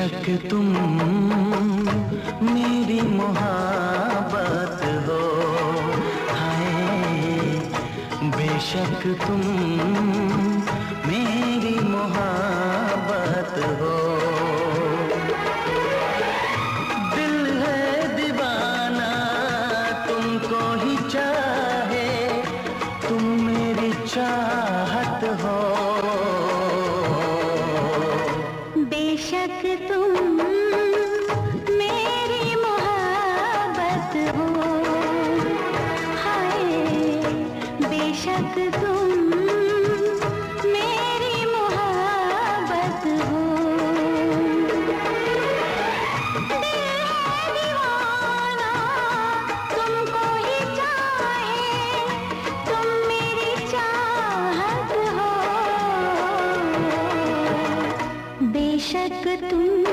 बेशक तुम मेरी मोहब्बत हो, हाय बेशक तुम मेरी मोहब्बत हो। दिल है दीवाना तुमको ही चाहे, तुम मेरी चाहत हो। बेशक तुम मेरी मोहब्बत हो, हाय बेशक तुम मेरी मोहब्बत हो। दिल है दीवाना तुमको ही चाहे, तुम मेरी चाहत हो। बेशक तुम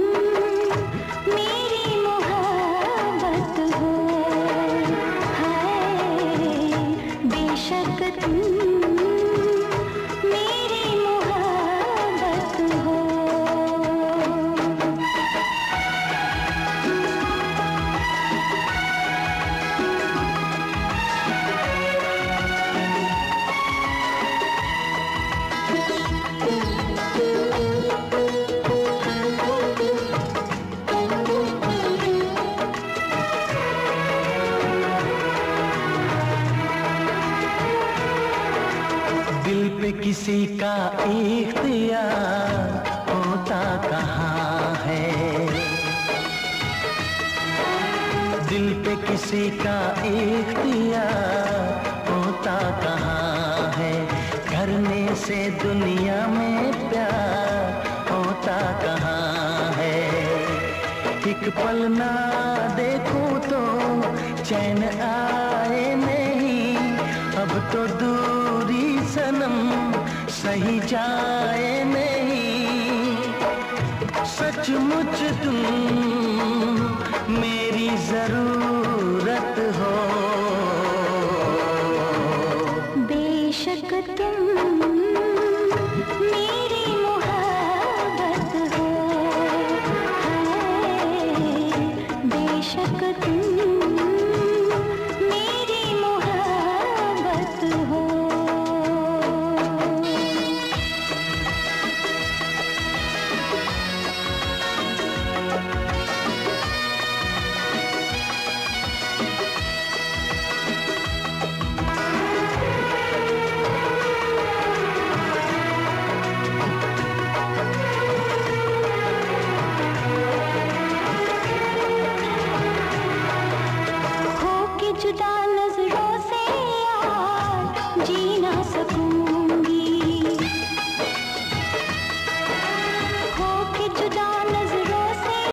मेरी मोहब्बत हो, हाय बेशक तुम मेरी मोहब्बत हो। दिल पे किसी का इख्तियार होता कहाँ है, दिल पे किसी का इख्तियार होता कहाँ है। करने से दुनिया में प्यार होता कहाँ है। एक पल ना देखूं तो चैन आए नहीं, अब तो दूरी सनम सही जाए नहीं। सचमुच तुम मेरी जरूरत हो। बेशक तुम मेरी मोहब्बत हो, हाय बेशक तुम मेरी मोहब्बत हो। जुदा